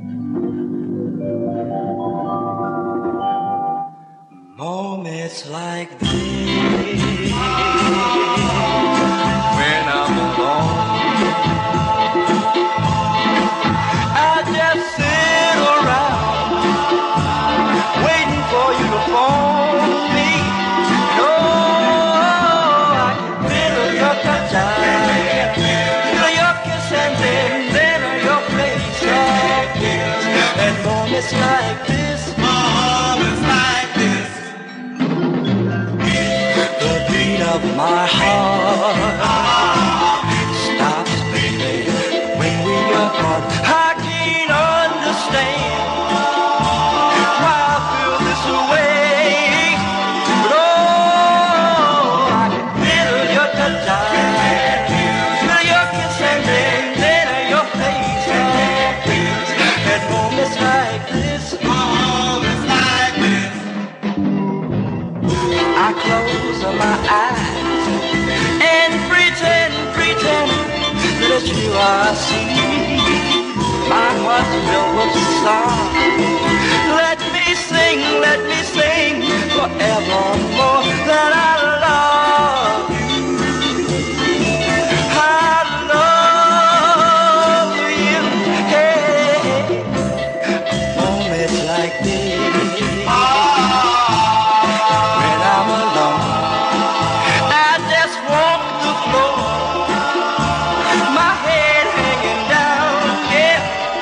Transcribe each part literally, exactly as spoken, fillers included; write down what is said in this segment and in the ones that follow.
Moments like this, when I'm alone, I just sit around waiting for you to phone me. No, I can feel your touch, I can feel your kiss, and then, then your face again. And moments like this, moments like this, the beat of my heart stops beating when we are apart. I can't understand why I feel this way, but oh, I can feel your touch, I can feel your kiss, and then, then your face again. At moments like this, moments like this, I close my eyes and pretend, pretend that you are see. My heart's filled with song. Let me sing, let me sing forevermore that I love you. I love you. Hey, moments like this, when I'm alone, I just walk the floor, my head hanging down, yeah.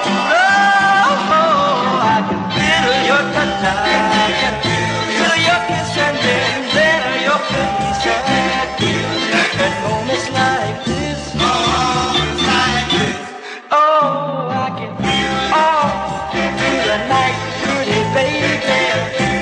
Oh, I can feel your touch, I can feel your kiss, and then, then your face again. At moments like this, moments like this, oh, I can feel, oh, feel the night, pretty baby.